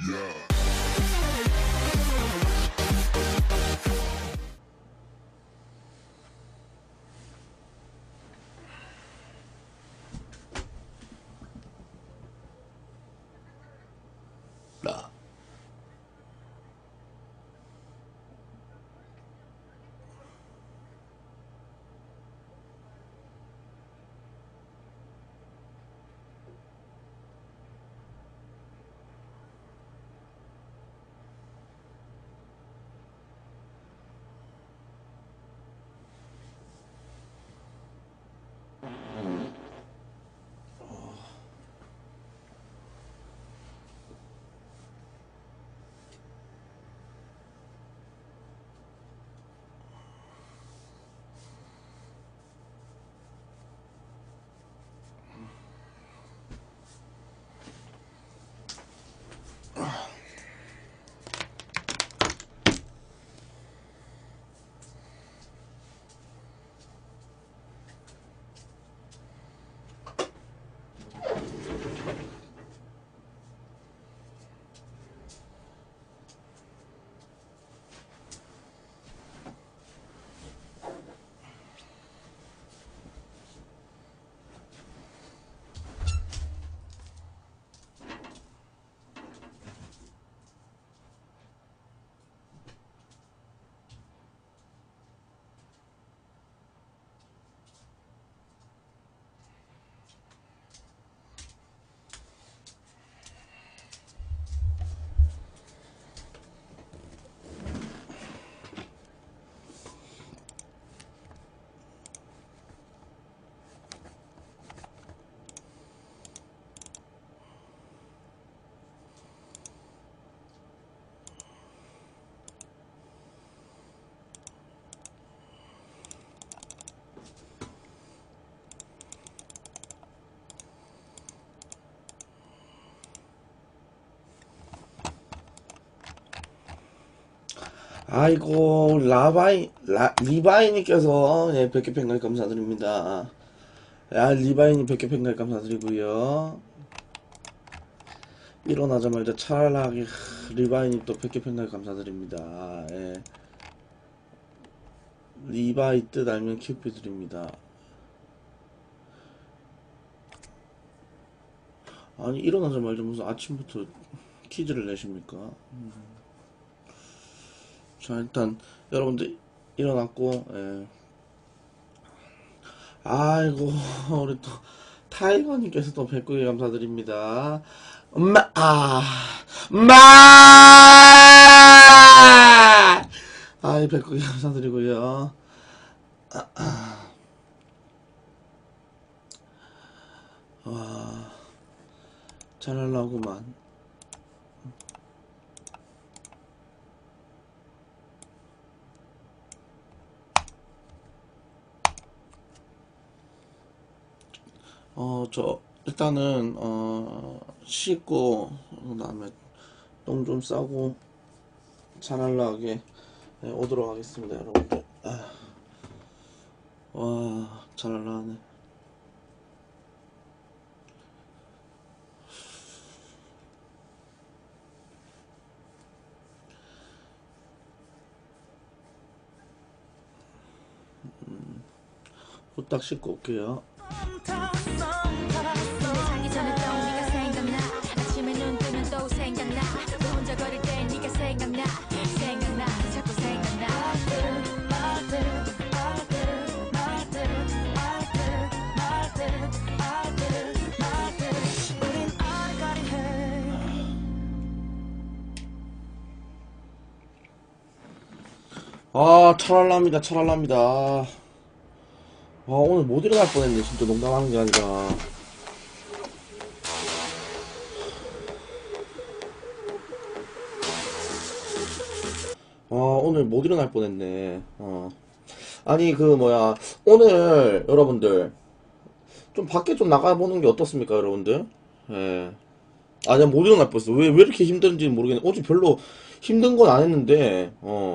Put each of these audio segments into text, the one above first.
아이고 리바이님께서 예, 100개 팬가입 감사드립니다. 야 리바이님 100개 팬가입 감사드리고요. 일어나자마자 찰나게 리바이님 또 100개 팬가입 감사드립니다. 예. 리바이 뜻 알면 큐피 드립니다. 아니 일어나자마자 무슨 아침부터 퀴즈를 내십니까? 자 일단 여러분들 일어났고 예. 아이고 우리 또 타이거님께서 또 100개 감사드립니다. 마 아이 100개 감사드리고요. 와 잘하려구만. 저 일단은 씻고 그다음에 똥 좀 싸고 잘하려게 네, 오도록 하겠습니다 여러분들. 와 잘하려네. 후딱 씻고 올게요. 아 찰랄랍니다 찰랄랍니다. 아 오늘 못 일어날 뻔했네 진짜. 농담하는 게 아니라 오늘 못 일어날 뻔했네. 아니 그 뭐야 오늘 여러분들 좀 밖에 좀 나가보는 게 어떻습니까 여러분들? 예. 아니 못 일어날 뻔했어. 왜 이렇게 힘든지는 모르겠네. 어제 별로 힘든 건 안 했는데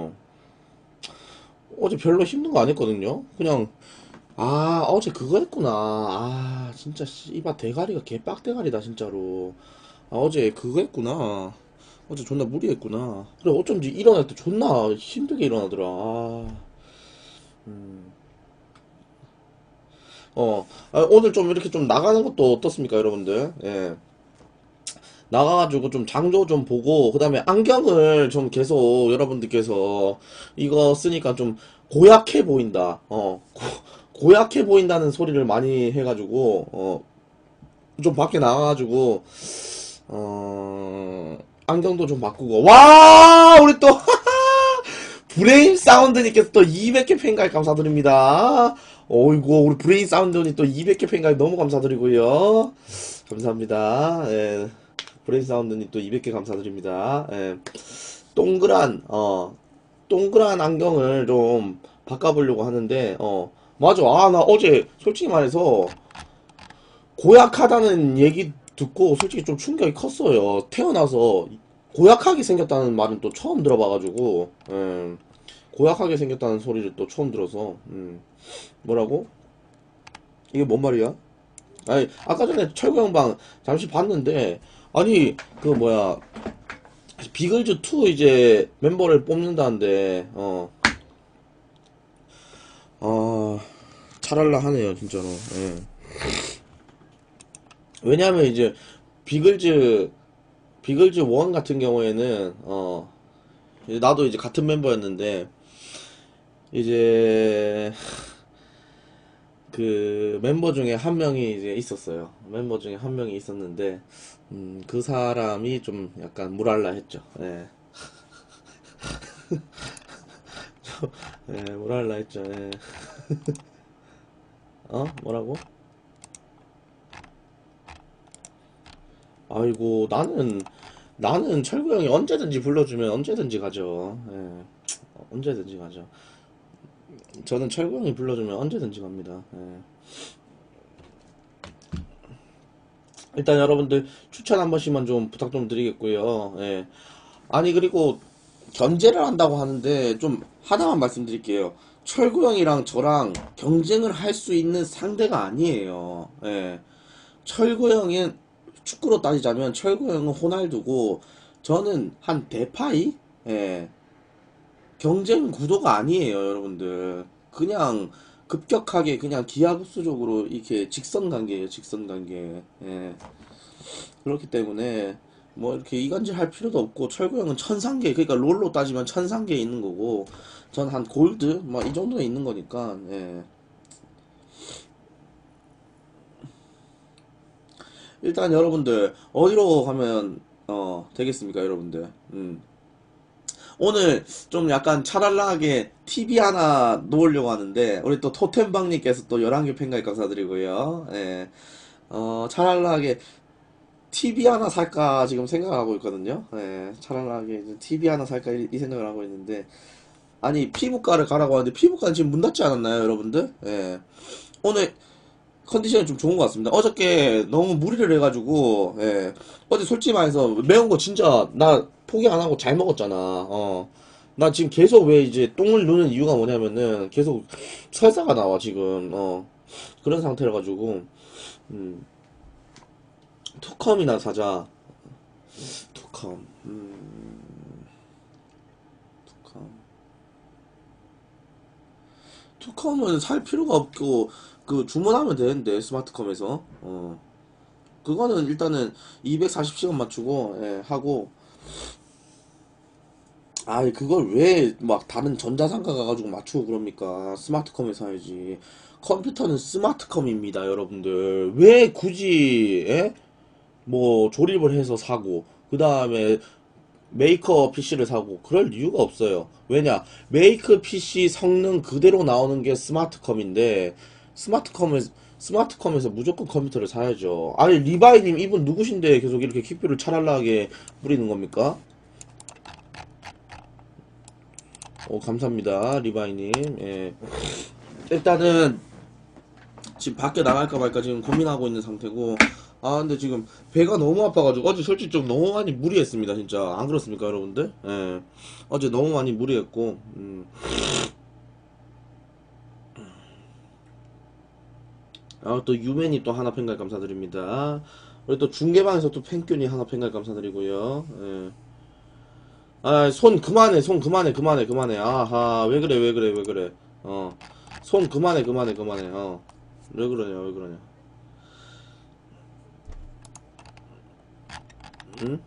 어제 별로 힘든 거 안 했거든요. 그냥 어제 그거 했구나. 진짜 씨발 대가리가 개빡대가리다 진짜로. 어제 그거 했구나. 어제 존나 무리했구나. 그래, 어쩐지 일어날 때 존나 힘들게 일어나더라. 음. 오늘 좀 이렇게 좀 나가는 것도 어떻습니까, 여러분들? 예. 나가가지고 좀 장조 좀 보고, 그 다음에 안경을 좀 계속 여러분들께서 이거 쓰니까 좀 고약해 보인다. 고약해 보인다는 소리를 많이 해가지고, 좀 밖에 나가가지고, 안경도 좀 바꾸고. 와! 우리 또, 브레인 사운드님께서 또 200개 팬가입 감사드립니다. 어이구, 우리 브레인 사운드님 또 200개 팬가입 너무 감사드리고요. 감사합니다. 예. 브레인 사운드님 또 200개 감사드립니다. 예. 동그란, 동그란 안경을 좀 바꿔보려고 하는데, 맞아. 아, 나 어제 솔직히 말해서 고약하다는 얘기 듣고 솔직히 좀 충격이 컸어요. 태어나서 고약하게 생겼다는 말은 또 처음 들어봐가지고, 고약하게 생겼다는 소리를 또 처음 들어서, 뭐라고? 이게 뭔 말이야? 아니, 아까 전에 철구 형방 잠시 봤는데, 아니, 그 뭐야, 비글즈2 이제 멤버를 뽑는다는데, 잘할라 하네요, 진짜로. 예. 왜냐면 이제, 비글즈, 비글즈 1 같은 경우에는, 이제 나도 이제 같은 멤버였는데, 이제, 그 멤버 중에 한 명이 이제 있었어요. 멤버 중에 한 명이 있었는데, 그 사람이 좀 약간 무랄라 했죠. 예. 예, 무랄라 했죠. 예. 뭐라고? 아이고, 나는 철구 형이 언제든지 불러주면 언제든지 가죠. 예. 언제든지 가죠. 저는 철구 형이 불러주면 언제든지 갑니다. 예. 일단 여러분들 추천 한 번씩만 좀 부탁 좀 드리겠고요. 예. 아니, 그리고 견제를 한다고 하는데 좀 하나만 말씀드릴게요. 철구 형이랑 저랑 경쟁을 할 수 있는 상대가 아니에요. 예. 철구 형은 축구로 따지자면 철구 형은 호날두고 저는 한 대파이? 예. 경쟁 구도가 아니에요, 여러분들. 그냥 급격하게 그냥 기하급수적으로 이렇게 직선 관계예요, 직선 관계. 예. 그렇기 때문에 뭐 이렇게 이간질 할 필요도 없고 철구 형은 천상계, 그러니까 롤로 따지면 천상계에 있는 거고 전 한 골드 뭐 이 정도에 있는 거니까. 예. 일단 여러분들 어디로 가면 되겠습니까, 여러분들? 오늘 좀 약간 차랄라하게 TV 하나 놓으려고 하는데 우리 또 토템방님께서 또 11개 팬가입 감사드리고요. 예. 차랄라하게 TV 하나 살까 지금 생각하고 있거든요. 예. 차랄라하게 이제 TV 하나 살까 이 생각을 하고 있는데, 아니 피부과를 가라고 하는데 피부과는 지금 문 닫지 않았나요, 여러분들? 예. 오늘 컨디션이 좀 좋은 것 같습니다. 어저께 너무 무리를 해가지고, 예. 어제 솔직히 말해서 매운 거 진짜 나 포기 안 하고 잘 먹었잖아. 나 지금 계속 왜 이제 똥을 누는 이유가 뭐냐면은 계속 설사가 나와, 지금. 그런 상태라 가지고, 음, 투컴이나 사자. 투컴, 투컴. 투컴은 살 필요가 없고, 그 주문하면 되는데, 스마트컴에서. 그거는 일단은 240시간 맞추고, 예, 하고, 아이, 그걸 왜 막 다른 전자상가 가가지고 맞추고 그럽니까? 스마트컴에서 해야지. 컴퓨터는 스마트컴입니다, 여러분들. 왜 굳이, 예? 뭐, 조립을 해서 사고, 그 다음에 메이커 PC를 사고, 그럴 이유가 없어요. 왜냐? 메이커 PC 성능 그대로 나오는 게 스마트컴인데, 스마트컴에서 무조건 컴퓨터를 사야죠. 아니, 리바이님, 이분 누구신데 계속 이렇게 킥뷰를 차랄라하게 뿌리는 겁니까? 감사합니다, 리바이님. 예. 일단은 지금 밖에 나갈까 말까 지금 고민하고 있는 상태고, 아 근데 지금 배가 너무 아파가지고 어제 솔직히 좀 너무 많이 무리했습니다, 진짜. 안 그렇습니까, 여러분들? 예. 어제 너무 많이 무리했고, 또 유맨이 또 하나 팬가입 감사드립니다. 그리고 또 중계방에서 또 팬균이 하나 팬가입 감사드리고요. 예. 아, 손 그만해, 손 그만해, 그만해, 그만해. 아하, 왜 그래, 왜 그래, 왜 그래. 어, 손 그만해, 그만해, 그만해. 어, 왜 그러냐, 왜 그러냐. 응?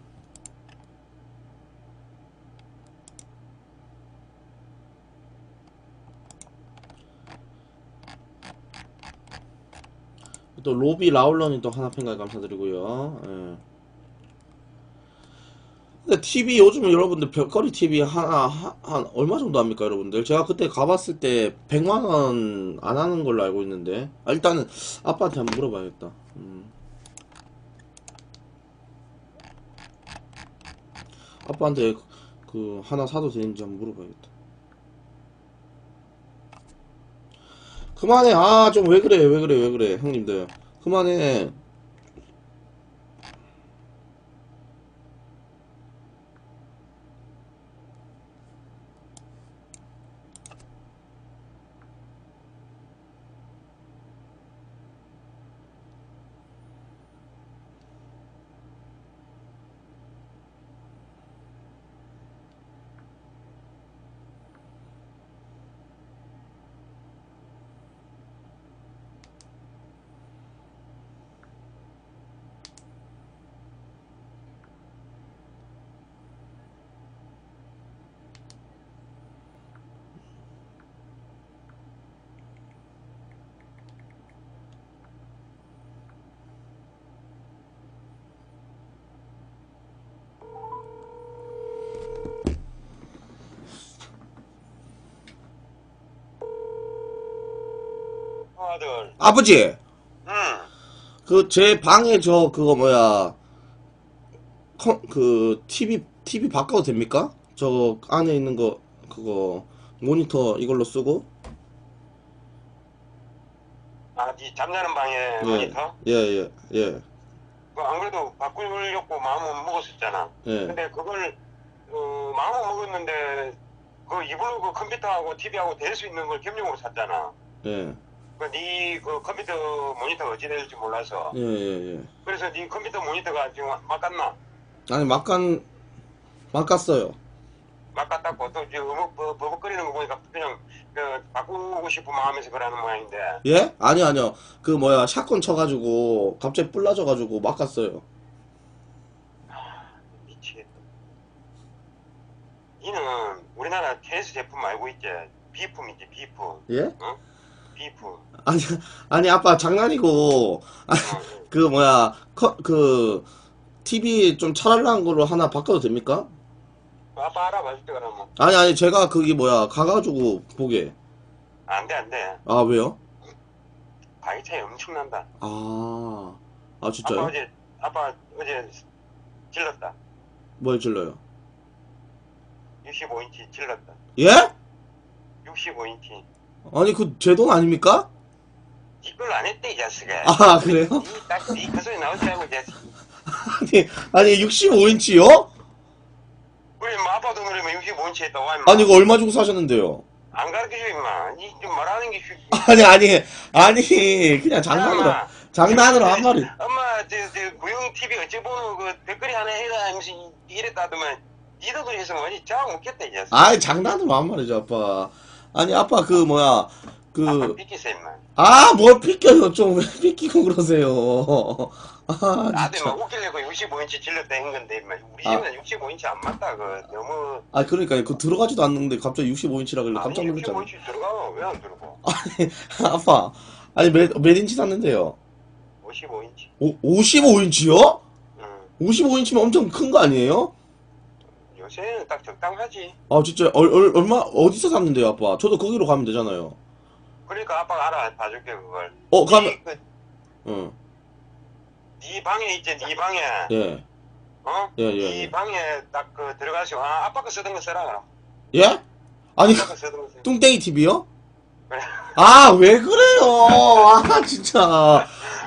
또 로비 라울러님 또 하나 팬가 감사드리고요. 예. 근데 TV 요즘 여러분들 별거리 TV 하나 한 얼마 정도 합니까 여러분들? 제가 그때 가봤을 때 100만 원 안 하는 걸로 알고 있는데. 아, 일단은 아빠한테 한번 물어봐야겠다. 아빠한테 그 하나 사도 되는지 한번 물어봐야겠다. 그만해. 아, 좀 왜 그래, 왜 그래, 왜 그래, 형님들. 그만해. 아들. 아버지, 응. 그 제 방에 저 그거 뭐야, 그 TV 바꿔도 됩니까? 저 안에 있는 거 그거 모니터 이걸로 쓰고. 아, 네 잠자는 방에 예, 모니터? 예, 예, 예, 그 안 그래도 바꾸려고 마음은 먹었었잖아. 예, 근데 그걸 마음은 먹었는데 그 이불로 그 컴퓨터하고 TV하고 될 수 있는 걸 겸용으로 샀잖아. 예, 그 컴퓨터 모니터가 어찌 될지 몰라서. 예, 예, 예. 그래서 네 컴퓨터 모니터가 지금 막았나? 아니 막았어요. 막았다고 또 지금 버벅거리는 거 보니까 그냥 그 바꾸고 싶은 마음에서 그러는 모양인데. 예? 아니요. 그 뭐야, 샷건 쳐가지고 갑자기 뿔 나져가지고 막았어요. 미치겠다. 이는 우리나라 케이스 제품 알고 있지? 비품이지, 비품. 예? 어? 비품. 아니, 아니, 아빠 장난이고, 아, 어, 그 뭐야, 그 TV 좀 차랄라한 걸로 하나 바꿔도 됩니까? 아빠 알아봐 줄게 그러면. 아니, 제가 그게 뭐야, 가가지고 보게. 안 돼, 안 돼. 아, 왜요? 가격 차이 엄청 난다. 아, 아, 아빠 진짜요? 어제, 아빠 어제 질렀다. 뭘 질러요? 65인치 질렀다. 예? 65인치. 아니, 그 제 돈 아닙니까? 이걸 안 했대, 이 자식아. 아, 그래요? 그 소리 나올 줄 알고, 이 자식. 아니, 65인치요? 우리 뭐 아빠 돈으로 65인치 했다, 와, 임마. 아니, 이거 얼마 주고 사셨는데요? 안 가르쳐줘, 임마. 좀 말하는 게 쉽지. 아니, 그냥 장난으로 한 말이. 엄마, 구형 TV 어찌 보는 그 댓글이 하나 해라 하면서 이랬다 하더만, 니도 그랬으면 어디 잡아 먹겠다, 이 자식. 아이, 장난으로 한 말이죠, 아빠. 아니, 아빠, 그, 뭐야, 아빠 그, 삐끼세, 임마. 뭘 삐껴요, 좀, 왜 삐끼고 그러세요. 아, 나도 진짜. 막 웃기려고 65인치 질렀다 한 건데, 임마. 우리 아, 집은 65인치 안 맞다, 그. 너무. 그러니까, 그 들어가지도 않는데 갑자기 65인치라 깜짝 아니, 놀랐잖아. 65인치 들어가. 왜 안 들어가? 아빠, 아니, 몇 인치 샀는데요? 55인치. 55인치요? 응. 55인치면 엄청 큰 거 아니에요? 요새는 딱 적당하지. 아, 진짜, 얼마, 어디서 샀는데요, 아빠? 저도 거기로 가면 되잖아요. 그러니까 아빠가 알아 봐줄게, 그걸. 가면, 그, 응, 네 방에 있지, 네 방에. 예, 어? 예, 네 예, 방에 딱 그 들어가시고, 아빠 거 쓰던 거 써라, 그럼. 예. 예? 아니, 아빠 거 쓰던 거 써. 뚱땡이 TV요? 그래. 왜 그래요? 진짜.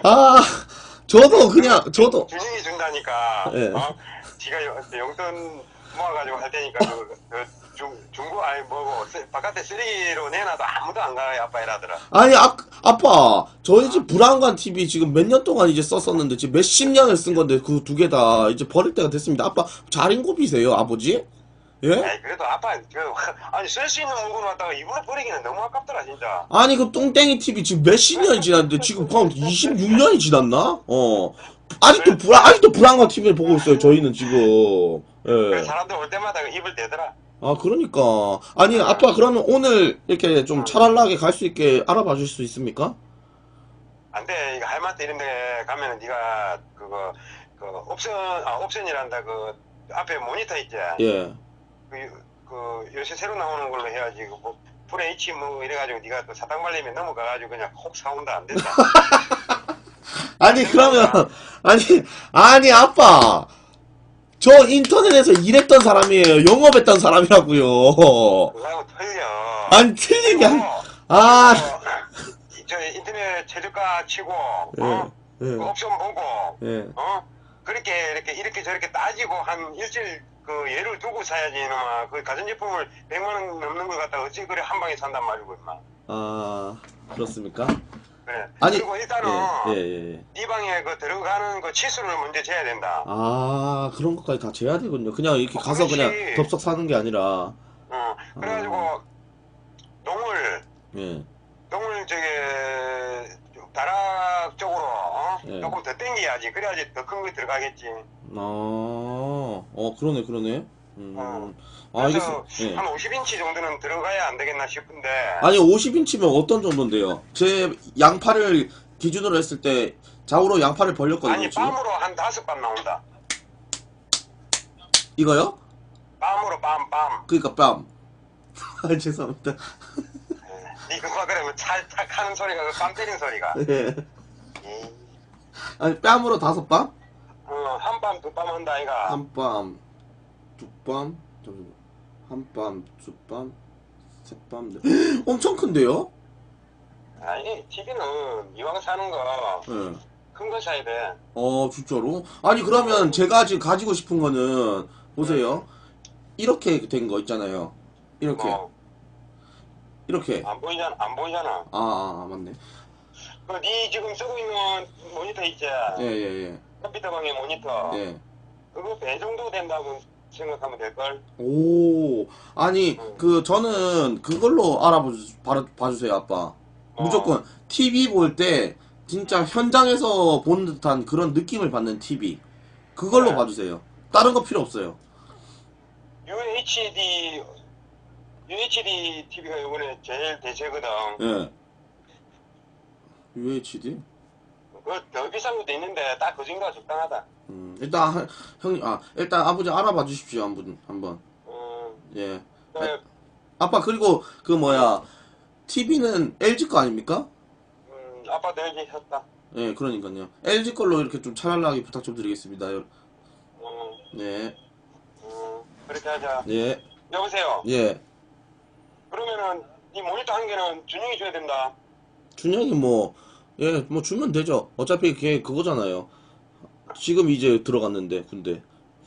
저도. 준영이 준다니까. 예. 지가 용돈 모아가지고 할 테니까, 중고, 아니, 뭐고, 바깥에 쓰레기로 내놔도 아무도 안 가요, 아빠 이라더라. 아니, 아빠, 저희 집 브라운관 TV 지금 몇 년 동안 이제 썼었는데, 지금 몇십 년을 쓴 건데, 그 두 개 다 이제 버릴 때가 됐습니다. 아빠, 잘 인고비세요, 아버지? 예? 에이, 그래도 아빠, 아니, 쓸 수 있는 물건 갖다가 입으로 버리기는 너무 아깝더라, 진짜. 아니 그 똥땡이 TV 지금 몇십 년이 지났는데 지금 방 26년이 지났나? 그래, 아직도 불안한 TV를 보고 있어요 저희는 지금. 그래, 예. 사람들 올 때마다 입을 대더라. 아 그러니까 아니 아빠 그러면 오늘 이렇게 좀 찰랄라하게 갈 수 있게 알아봐 줄 수 있습니까? 안 돼, 이거 할마트 이런 데 가면은 네가 옵션이란다, 앞에 모니터 있지? 예. 요새 새로 나오는 걸로 해야지. FH 뭐 이래가지고 네가 또 사탕 발림에 넘어가가지고 그냥 콕 사온다, 안 된다. 아니 그러면 아니 아빠 저 인터넷에서 일했던 사람이에요. 영업했던 사람이라고요. 그거하고 틀려. 아니 틀린 게 그리고 아. 저 인터넷 최저가 치고, 예. 예. 그 옵션 보고, 예. 그렇게 이렇게 저렇게 따지고 한 일주일 예를 두고 사야지, 이놈아. 그 가전제품을 100만 원 넘는 걸 갖다 어찌 그래 한 방에 산단 말이고, 임마. 아 그렇습니까? 그래. 아니 그리고 일단은 예. 네 방에 들어가는 치수를 먼저 재야 된다. 아 그런 것까지 다 재야 되군요. 그냥 이렇게 가서 그렇지. 그냥 덥석 사는 게 아니라. 그래가지고 농을 예. 다락 쪽으로 예. 조금 더 당겨야지. 그래야지 더 큰 거 들어가겠지. 그러네. 그래서 예. 한 50인치 정도는 들어가야 안 되겠나 싶은데. 아니 50인치면 어떤 정도인데요? 제 양팔을 기준으로 했을 때 좌우로 양팔을 벌렸거든요. 아니 지금. 빰으로 한 5빰 나온다. 이거요? 빰으로 빰. 그러니까 뺨. 아 죄송합니다. 니 그거 그러면 찰칵 하는 소리가 빰 때리는 소리가. 예. 아니 뺨으로 5뺨? 한 빰, 두 빰 한다 아이가. 한 뺨, 두 뺨, 한 뺨, 두 뺨, 세 뺨. 엄청 큰데요? 아니 TV는 이왕 사는 거 큰 거 예. 사야 돼. 진짜로? 아니 그러면 제가 지금 가지고 싶은 거는 보세요. 이렇게 된 거 있잖아요. 이렇게. 이렇게. 안 보이잖아. 맞네. 니 지금 쓰고 있는 모니터 있지? 예. 컴퓨터 방의 모니터. 예. 그거 배 정도 된다고 생각하면 될걸? 오, 아니, 저는 그걸로 봐주세요, 아빠. 무조건 TV 볼 때 진짜 현장에서 보는 듯한 그런 느낌을 받는 TV. 그걸로 네. 봐주세요. 다른 거 필요 없어요. UHD TV가 이번에 제일 대세거든. 예. UHD? 더 비싼 것도 있는데 딱 그 정도가 적당하다. 일단 일단 아버지 알아봐 주십시오 한번. 예. 네. 아빠 그리고 TV는 LG 거 아닙니까? 아빠도 LG 샀다. 예, 그러니까요. LG 걸로 이렇게 좀 차랄라하게 부탁 좀 드리겠습니다. 네. 그렇게 하자. 예. 여보세요. 예. 그러면은 이 모니터 한 개는 준영이 줘야 된다. 준영이 주면 되죠. 어차피 그거잖아요. 지금 이제 들어갔는데 군대.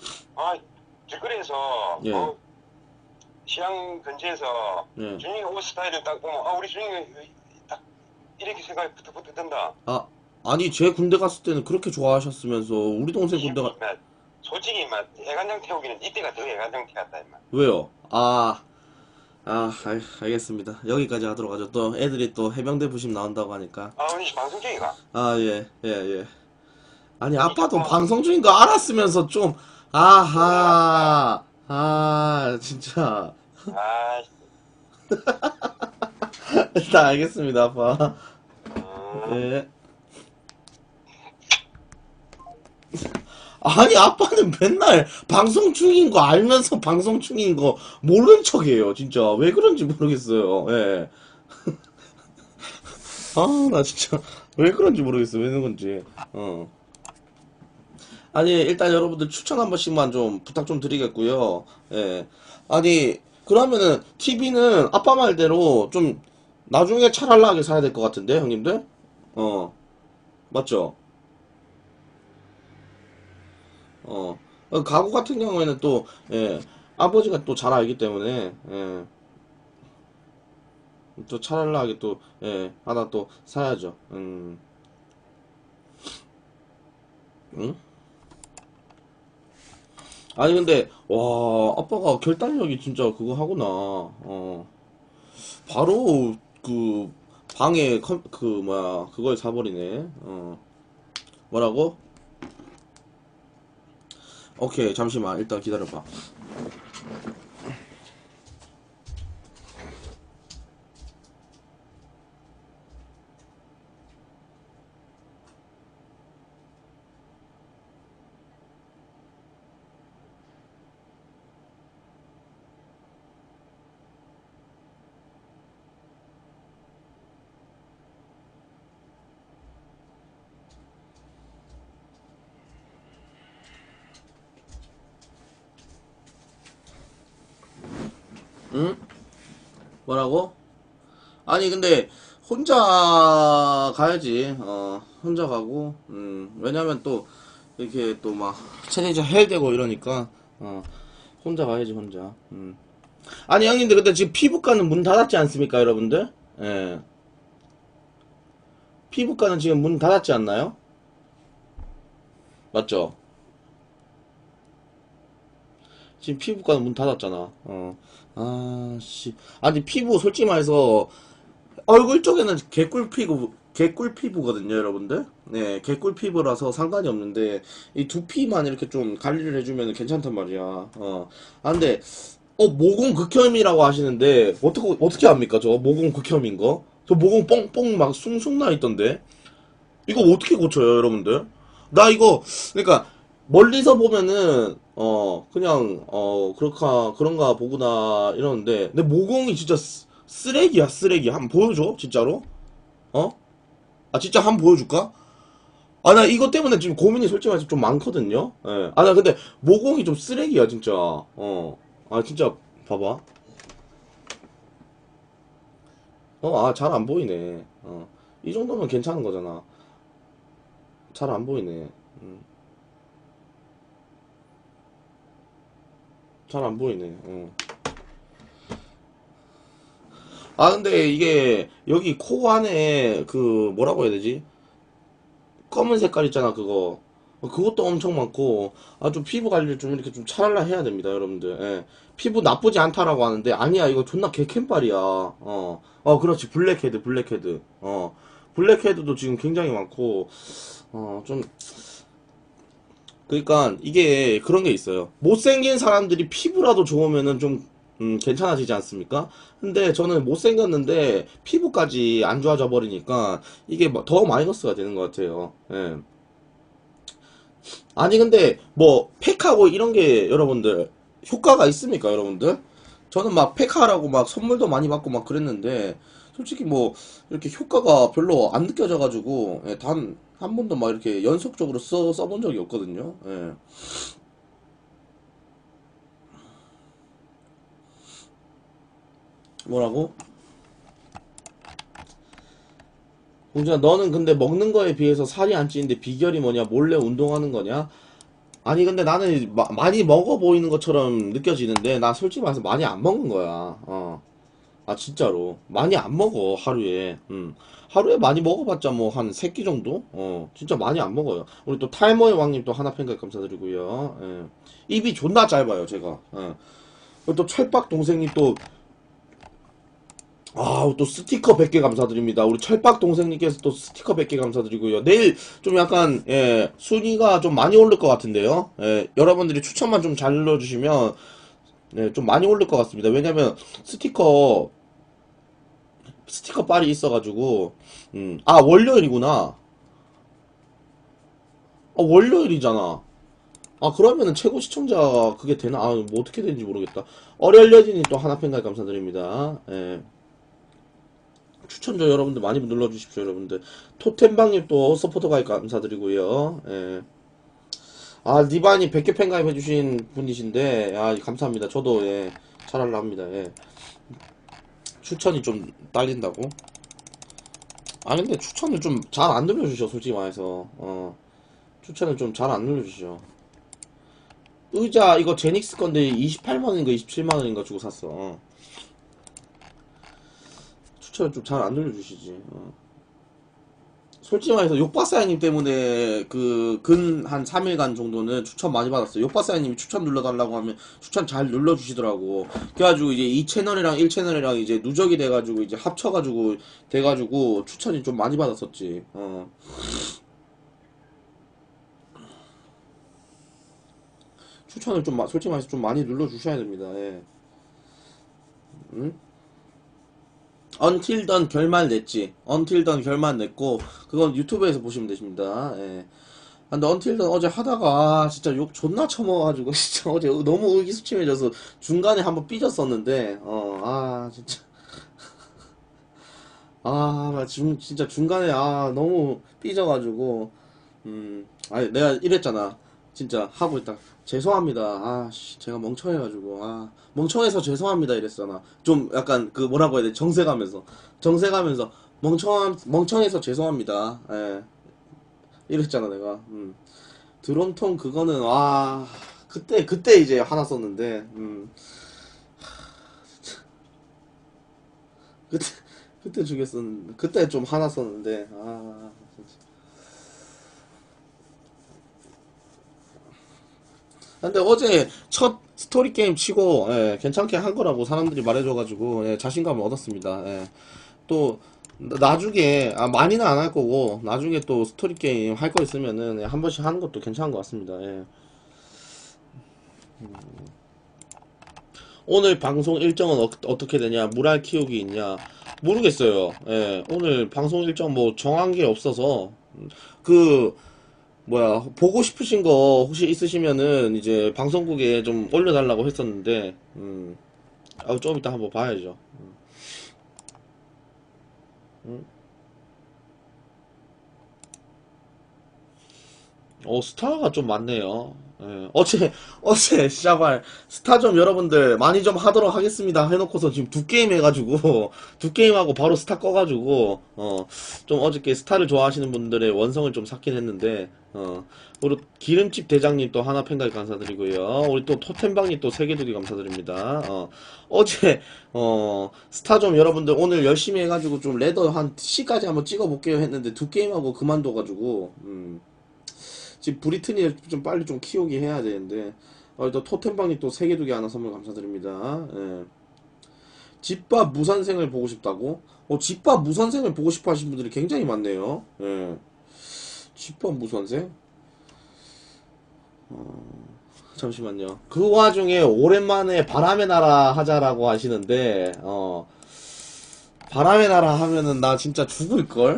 길거리에서 예. 시장 근처에서 예. 준영이 옷 스타일을 딱 보면 우리 준영이 딱 이렇게 생각이 부터 든다. 아니 제 군대 갔을 때는 그렇게 좋아하셨으면서 우리 동생 군대가 솔직히 애간장 태우기는 이때가 더 애간장 태웠다 임마. 왜요? 알겠습니다. 여기까지 하도록 하죠. 또 애들이 또 해병대 부심 나온다고 하니까. 우리 방송 중이가. 예. 아니 아빠도 방송 중인 거 알았으면서 좀 진짜. 일단 알겠습니다, 아빠. 예. 아니 아빠는 맨날 방송 중인 거 알면서 방송 중인 거 모르는 척해요. 진짜 왜 그런지 모르겠어요. 예. 나 진짜 왜 그런지 모르겠어. 왜 그런 건지. 아니 일단 여러분들 추천 한 번씩만 좀 부탁 좀 드리겠고요. 예. 아니 그러면은 TV는 아빠 말대로 좀 나중에 차랄라하게 사야 될 것 같은데 형님들? 맞죠? 가구 같은 경우에는 또, 아버지가 또 잘 알기 때문에, 또 차랄라하게 또, 하나 또 사야죠. 응? 아니 근데 와 아빠가 결단력이 진짜 그거 하구나. 바로 그 방에 그 뭐야 그걸 사버리네. 뭐라고? 오케이 잠시만 일단 기다려봐. 응? 뭐라고? 아니 근데 혼자 가야지. 혼자 가고. 왜냐면 또 이렇게 또 막 체내자 해야 되고 이러니까 혼자 가야지 혼자. 아니 형님들 근데 지금 피부과는 문 닫았지 않습니까 여러분들? 예. 피부과는 지금 문 닫았지 않나요? 맞죠? 지금 피부과는 문 닫았잖아. 아씨. 아니 피부 솔직히 말해서 얼굴 쪽에는 개꿀 피부거든요, 여러분들. 네, 개꿀 피부라서 상관이 없는데, 이 두피만 이렇게 좀 관리를 해주면 괜찮단 말이야. 근데, 모공 극혐이라고 하시는데, 어떻게 합니까, 저 모공 극혐인 거? 저 모공 뻥뻥 막 숭숭 나 있던데? 이거 어떻게 고쳐요, 여러분들? 나 이거, 그러니까, 멀리서 보면은, 그런가 보구나, 이러는데, 내 모공이 진짜 쓰레기야, 쓰레기. 한번 보여줘, 진짜로? 어? 진짜 한번 보여줄까? 나 이것 때문에 지금 고민이 솔직히 말해서 좀 많거든요? 예. 나 근데 모공이 좀 쓰레기야, 진짜. 진짜, 봐봐. 잘 안 보이네. 이 정도면 괜찮은 거잖아. 잘 안 보이네. 잘 안 보이네. 근데 이게, 여기 코 안에, 뭐라고 해야 되지? 검은 색깔 있잖아, 그거. 그것도 엄청 많고, 좀 피부 관리를 좀 이렇게 좀 차랄라 해야 됩니다, 여러분들. 예. 피부 나쁘지 않다라고 하는데, 아니야, 이거 존나 개캠빨이야. 그렇지. 블랙헤드, 블랙헤드. 블랙헤드도 지금 굉장히 많고, 좀, 그러니까 이게 그런 게 있어요. 못생긴 사람들이 피부라도 좋으면은 좀 괜찮아지지 않습니까? 근데 저는 못생겼는데 피부까지 안 좋아져 버리니까 이게 더 마이너스가 되는 것 같아요. 예. 아니 근데 뭐 팩하고 이런 게 여러분들 효과가 있습니까, 여러분들? 저는 막 팩하라고 막 선물도 많이 받고 막 그랬는데 솔직히 뭐 이렇게 효과가 별로 안 느껴져가지고 단 한 번도 막 이렇게 연속적으로 써본 적이 없거든요. 예. 뭐라고? 공주야, 너는 근데 먹는 거에 비해서 살이 안 찌는데 비결이 뭐냐? 몰래 운동하는 거냐? 아니, 근데 나는 많이 먹어 보이는 것처럼 느껴지는데, 나 솔직히 말해서 많이 안 먹는 거야. 진짜로. 많이 안 먹어, 하루에. 하루에 많이 먹어봤자 뭐 한 3끼 정도? 진짜 많이 안 먹어요. 우리 또 탈모의 왕님 또 하나 팬가 감사드리고요. 예. 입이 존나 짧아요, 제가. 예. 그리고 또 철박 동생님 또 스티커 100개 감사드립니다. 우리 철박 동생님께서 또 스티커 100개 감사드리고요. 내일 좀 약간, 순위가 좀 많이 오를 것 같은데요. 여러분들이 추천만 좀 잘 눌러주시면, 좀 많이 오를 것 같습니다. 왜냐면, 스티커 빨이 있어가지고, 월요일이구나. 월요일이잖아. 그러면은 최고 시청자 그게 되나? 뭐 어떻게 되는지 모르겠다. 어렐려진이 또 하나 팬가입 감사드립니다. 추천조 여러분들 많이 눌러주십시오, 여러분들. 토템방님 또 서포터 가입 감사드리고요. 니바니 100개 팬 가입해주신 분이신데, 감사합니다. 저도, 잘하려 합니다, 추천이 좀 딸린다고? 근데 추천을 좀 잘 안 눌러주셔, 솔직히 말해서. 추천을 좀 잘 안 눌러주셔. 의자, 이거 제닉스 건데 28만원인가 27만원인가 주고 샀어. 추천을 좀 잘 안 눌러주시지. 솔직히 말해서 욕박사님 때문에 그 근 한 3일간 정도는 추천 많이 받았어요. 욕박사님이 추천 눌러달라고 하면 추천 잘 눌러주시더라고. 그래가지고 이제 이 채널이랑 1채널이랑 이제 누적이 돼가지고 이제 합쳐가지고 돼가지고 추천이 좀 많이 받았었지. 추천을 좀 솔직히 말해서 좀 많이 눌러주셔야 됩니다. 예. 응? Until Dawn 결말 냈지. Until Dawn 결말 냈고 그건 유튜브에서 보시면 되십니다. 예. 근데 Until Dawn 어제 하다가 진짜 욕 존나 처먹어가지고 진짜 어제 너무 의기소침해져서 중간에 한번 삐졌었는데 진짜 진짜 중간에 너무 삐져가지고 아니 내가 이랬잖아. 진짜 하고 있다. 죄송합니다. 제가 멍청해가지고 멍청해서 죄송합니다 이랬잖아. 좀 약간 그 뭐라고 해야 돼? 정색하면서 멍청해서 죄송합니다. 예. 이랬잖아 내가. 드럼통 그거는 그때 이제 화나 썼는데 그때 그때 죽였었는데 그때 좀 화났었는데 진짜. 근데 어제 첫 스토리 게임 치고 괜찮게 한 거라고 사람들이 말해줘가지고 자신감을 얻었습니다. 또 나중에 많이는 안 할 거고 나중에 또 스토리 게임 할 거 있으면은 한 번씩 하는 것도 괜찮은 것 같습니다. 오늘 방송 일정은 어떻게 되냐? 물알 키우기 있냐? 모르겠어요. 오늘 방송 일정 뭐 정한 게 없어서 그 뭐야 보고 싶으신 거 혹시 있으시면은 이제 방송국에 좀 올려달라고 했었는데 좀 이따 한번 봐야죠. 스타가 좀 많네요. 어제 씨발 스타 좀 여러분들 많이 좀 하도록 하겠습니다 해놓고서 지금 두 게임 해가지고 두 게임하고 바로 스타 꺼가지고 좀 어저께 스타를 좋아하시는 분들의 원성을 좀 샀긴 했는데 우리 기름집 대장님 또 하나 팬가입 감사드리고요. 우리 또 토템방님 또 3개 두개 감사드립니다. 어제 스타 좀 여러분들 오늘 열심히 해가지고 좀 레더 한 C까지 한번 찍어볼게요 했는데 두 게임하고 그만둬가지고 지금 브리트니 좀 빨리 좀 키우기 해야 되는데 또 토템방님 또 3개 두개 하나 선물 감사드립니다. 집밥 무선생을 보고 싶다고? 집밥 무선생을 보고 싶어 하시는 분들이 굉장히 많네요. 집밥 무선생? 잠시만요. 그 와중에 오랜만에 바람의 나라 하자라고 하시는데 바람의 나라 하면은 나 진짜 죽을걸?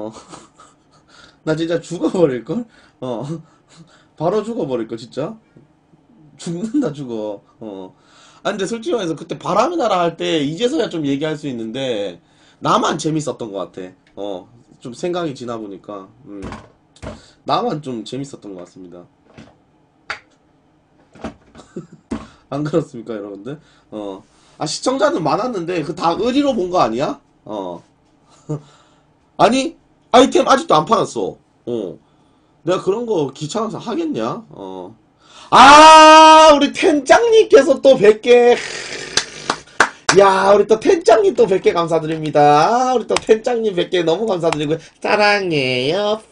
나 진짜 죽어버릴걸? 바로 죽어버릴걸, 진짜? 죽는다, 죽어. 근데 솔직히 말해서 그때 바람의 나라 할 때 이제서야 좀 얘기할 수 있는데, 나만 재밌었던 것 같아. 좀 생각이 지나 보니까, 나만 좀 재밌었던 것 같습니다. 안 그렇습니까, 여러분들? 시청자는 많았는데, 그 다 의리로 본 거 아니야? 아니, 아이템 아직도 안 팔았어. 내가 그런 거 귀찮아서 하겠냐? 우리 텐장님께서 또 100개. 야, 우리 또 텐장님 또 100개 감사드립니다. 우리 또 텐장님 100개 너무 감사드리고요. 사랑해요.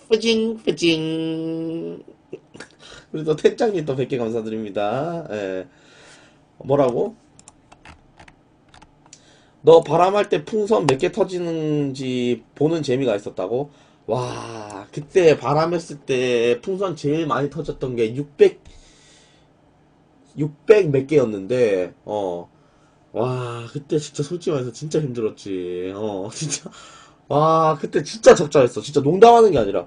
뿌징뿌징. 우리 또 텐장님 또 100개 감사드립니다. 뭐라고? 너 바람할 때 풍선 몇 개 터지는지 보는 재미가 있었다고? 와, 그때 바람했을 때 풍선 제일 많이 터졌던 게 600 몇 개였는데, 와, 그때 진짜 솔직히 말해서 진짜 힘들었지. 진짜. 와, 그때 진짜 적자였어. 진짜 농담하는 게 아니라.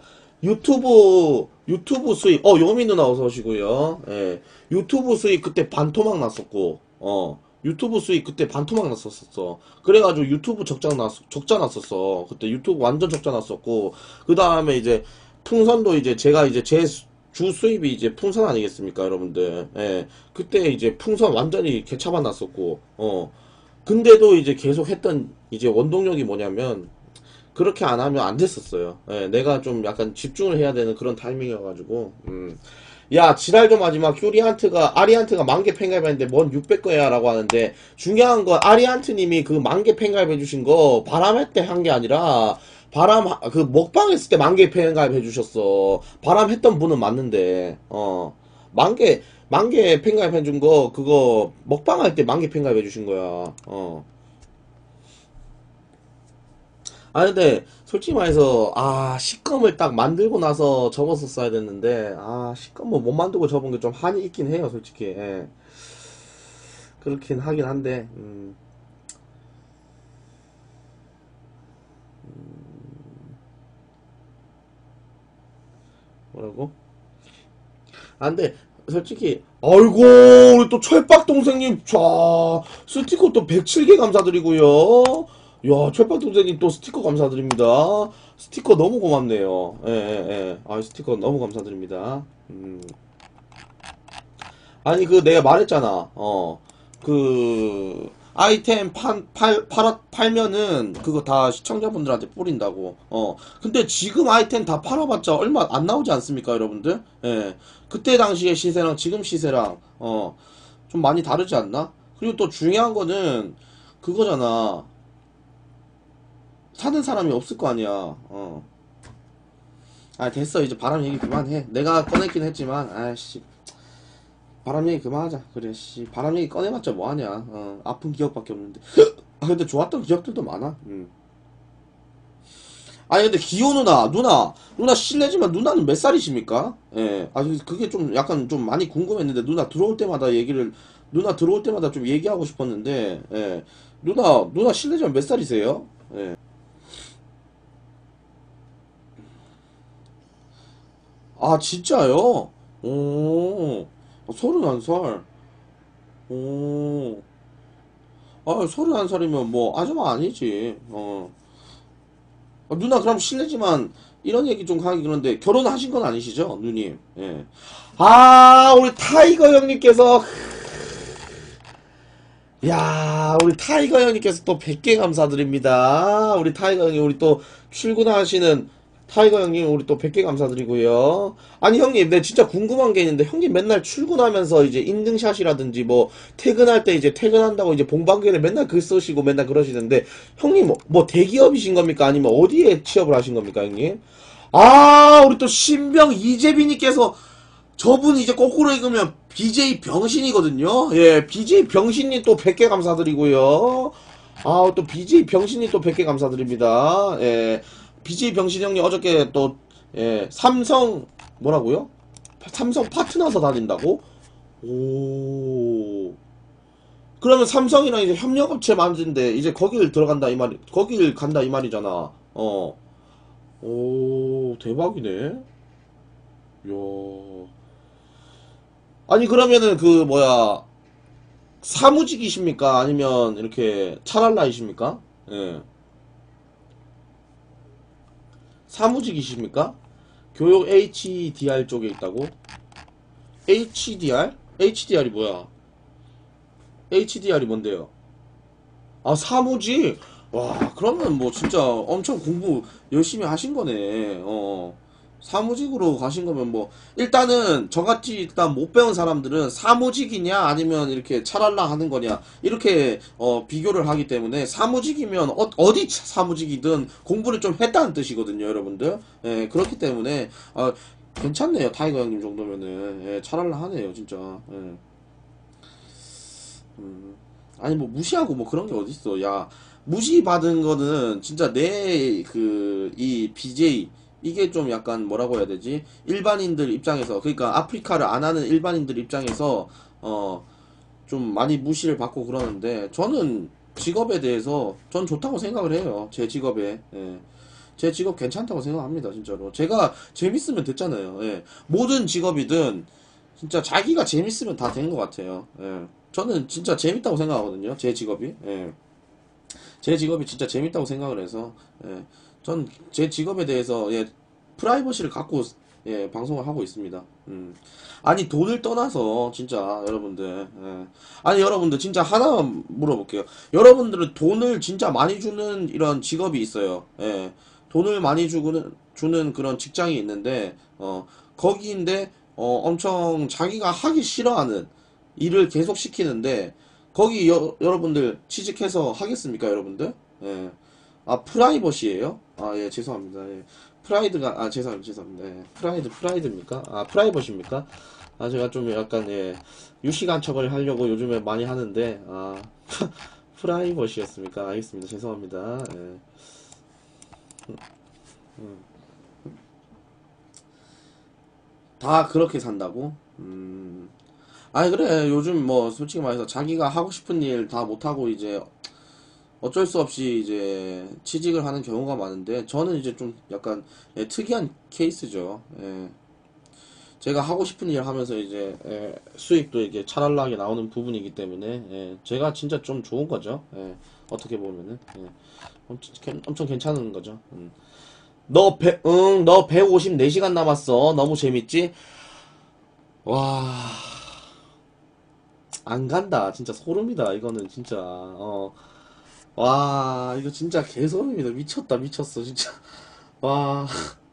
유튜브 수익, 요미 누나 어서 오시고요. 유튜브 수익 그때 반토막 났었고, 유튜브 수익 그때 반토막 났었어. 그래가지고 유튜브 적자 났었어. 그때 유튜브 완전 적자 났었고, 그 다음에 이제 풍선도 이제 제가 이제 제 주 수입이 이제 풍선 아니겠습니까, 여러분들. 그때 이제 풍선 완전히 개차반 났었고, 근데도 이제 계속 했던 이제 원동력이 뭐냐면, 그렇게 안 하면 안 됐었어요. 내가 좀 약간 집중을 해야 되는 그런 타이밍이어가지고, 야, 지랄 좀 하지 마. 아리안트가 10,000개 팬가입했는데 뭔 600거야 라고 하는데, 중요한 건 아리안트님이 그 10,000개 팬가입해주신 거 바람할 때 한 게 아니라, 그 먹방 했을 때 10,000개 팬가입 해주셨어. 바람 했던 분은 맞는데, 10,000개 팬가입 해준 거, 그거, 먹방 할 때 10,000개 팬가입 해주신 거야. 아, 근데, 솔직히 말해서, 식검을 딱 만들고 나서 접었었어야 됐는데, 식검 못 만들고 접은 게 좀 한이 있긴 해요, 솔직히. 예. 그렇긴 하긴 한데, 뭐라고? 근데, 솔직히, 아이고, 우리 또 철박 동생님, 자, 스티커 또 107개 감사드리고요. 야, 철박 동생님 또 스티커 감사드립니다. 스티커 너무 고맙네요. 예, 예, 예. 스티커 너무 감사드립니다. 아니, 내가 말했잖아. 아이템 팔면은, 그거 다 시청자분들한테 뿌린다고. 근데 지금 아이템 다 팔아봤자 얼마 안 나오지 않습니까, 여러분들? 예. 그때 당시의 시세랑 지금 시세랑, 좀 많이 다르지 않나? 그리고 또 중요한 거는, 그거잖아. 사는 사람이 없을 거 아니야. 됐어. 이제 바람 얘기 그만해. 내가 꺼냈긴 했지만, 아이씨. 바람 얘기 그만하자. 그래, 씨. 바람 얘기 꺼내봤자 뭐하냐. 아픈 기억밖에 없는데. 근데 좋았던 기억들도 많아. 아니, 근데 기호 누나, 실례지만 누나는 몇 살이십니까? 예. 그게 좀 약간 좀 많이 궁금했는데, 누나 들어올 때마다 좀 얘기하고 싶었는데, 예. 누나 실례지만 몇 살이세요? 예. 진짜요? 오, 31살. 오, 31살이면 뭐, 아줌마 아니지. 누나, 그럼 실례지만, 이런 얘기 좀 하기 그런데, 결혼하신 건 아니시죠? 누님. 예. 우리 타이거 형님께서, 야, 우리 타이거 형님께서 또 100개 감사드립니다. 우리 타이거 형님, 우리 또 출근하시는 타이거 형님, 우리 또 100개 감사드리고요. 아니, 형님, 내 진짜 궁금한 게 있는데, 형님 맨날 출근하면서 이제 인증샷이라든지 뭐, 퇴근할 때 이제 퇴근한다고 이제 봉방귀에 맨날 글 쓰시고 맨날 그러시는데, 형님, 뭐 대기업이신 겁니까? 아니면 어디에 취업을 하신 겁니까, 형님? 우리 또 신병 이재빈님께서 저분 이제 거꾸로 읽으면 BJ 병신이거든요. 예, BJ 병신님 또 100개 감사드리고요. 또 BJ 병신님 또 100개 감사드립니다. 예, BJ 병신 형님 어저께 또, 예, 뭐라고요? 삼성 파트너서 다닌다고? 오. 그러면 삼성이랑 이제 협력업체 만드는데 이제 거길 간다 이 말이잖아. 오, 대박이네. 야. 아니, 그러면은 사무직이십니까? 아니면 이렇게 차랄라이십니까? 예. 사무직이십니까? 교육 HDR 쪽에 있다고? HDR? HDR이 뭐야? HDR이 뭔데요? 사무직? 와, 그러면 뭐 진짜 엄청 공부 열심히 하신 거네. 사무직으로 가신 거면 뭐, 일단은 저같이 일단 못 배운 사람들은 사무직이냐 아니면 이렇게 차랄라 하는 거냐 이렇게 비교를 하기 때문에, 사무직이면 어디 사무직이든 공부를 좀 했다는 뜻이거든요, 여러분들. 예, 그렇기 때문에 괜찮네요. 타이거 형님 정도면은. 예, 차랄라 하네요, 진짜. 예. 아니, 뭐 무시하고 뭐 그런 게 어딨어. 야, 무시받은 거는 진짜 이 BJ, 이게 좀 약간 뭐라고 해야 되지? 일반인들 입장에서, 그러니까 아프리카를 안 하는 일반인들 입장에서 좀 많이 무시를 받고 그러는데, 저는 직업에 대해서 전 좋다고 생각을 해요. 제 직업에. 예. 제 직업 괜찮다고 생각합니다, 진짜로. 제가 재밌으면 됐잖아요. 예. 모든 직업이든 진짜 자기가 재밌으면 다 된 것 같아요. 예. 저는 진짜 재밌다고 생각하거든요, 제 직업이. 예. 제 직업이 진짜 재밌다고 생각을 해서, 예. 전 제 직업에 대해서, 예, 프라이버시를 갖고, 예, 방송을 하고 있습니다. 아니, 돈을 떠나서 진짜 여러분들, 예. 아니, 여러분들 진짜 하나 물어볼게요. 여러분들은 돈을 진짜 많이 주는 이런 직업이 있어요. 예. 돈을 많이 주는 그런 직장이 있는데, 거기인데 엄청 자기가 하기 싫어하는 일을 계속 시키는데, 거기 여러분들 취직해서 하겠습니까, 여러분들? 예. 프라이버시예요? 아, 예, 죄송합니다. 예. 프라이드가, 아, 죄송합니다. 예. 프라이드입니까? 아, 프라이버십니까? 아, 제가 좀 약간, 예, 유시간 척을 하려고 요즘에 많이 하는데, 아, 프라이버시였습니까? 알겠습니다. 죄송합니다. 예. 다 그렇게 산다고? 아니, 그래. 요즘 뭐, 솔직히 말해서 자기가 하고 싶은 일 다 못하고 이제 어쩔 수 없이 이제 취직을 하는 경우가 많은데, 저는 이제 좀 약간, 예, 특이한 케이스죠. 예. 제가 하고 싶은 일 하면서 이제 예, 수익도 이게 차랄라하게 나오는 부분이기 때문에 예, 제가 진짜 좀 좋은 거죠. 예, 어떻게 보면은 예, 엄청 괜찮은 거죠. 너 154시간 남았어. 너무 재밌지? 와, 안 간다. 진짜 소름이다. 이거는 진짜 와, 이거 진짜 개소름이다. 미쳤다, 미쳤어, 진짜. 와,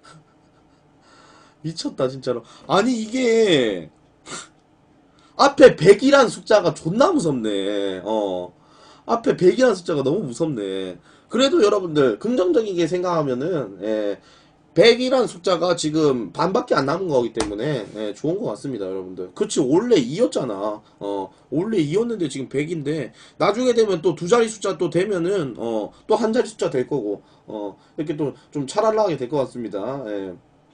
미쳤다, 진짜로. 아니, 이게 앞에 100이란 숫자가 존나 무섭네. 앞에 100이라는 숫자가 너무 무섭네. 그래도 여러분들 긍정적이게 생각하면은 100이라는 숫자가 지금 반밖에 안 남은 거기 때문에 좋은 것 같습니다, 여러분들. 그렇지, 원래 2였잖아. 원래 2였는데 지금 100인데 나중에 되면 또 두 자리 숫자 또 되면은 또 한 자리 숫자 될 거고 이렇게 또 좀 차랄라하게 될 것 같습니다. 예.